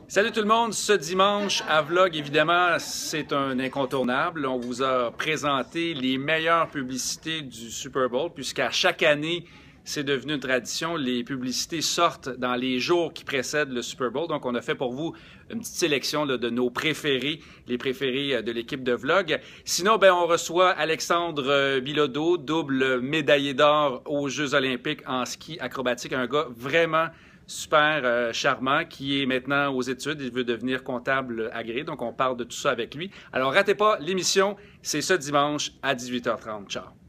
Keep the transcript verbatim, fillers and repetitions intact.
Salut tout le monde, ce dimanche à Vlog, évidemment, c'est un incontournable. On vous a présenté les meilleures publicités du Super Bowl, puisqu'à chaque année, c'est devenu une tradition. Les publicités sortent dans les jours qui précèdent le Super Bowl. Donc, on a fait pour vous une petite sélection là, de nos préférés, les préférés de l'équipe de Vlog. Sinon, ben, on reçoit Alexandre Bilodeau, double médaillé d'or aux Jeux olympiques en ski acrobatique. Un gars vraiment super euh, charmant, qui est maintenant aux études. Il veut devenir comptable agréé, donc on parle de tout ça avec lui. Alors, ratez pas l'émission, c'est ce dimanche à dix-huit heures trente. Ciao!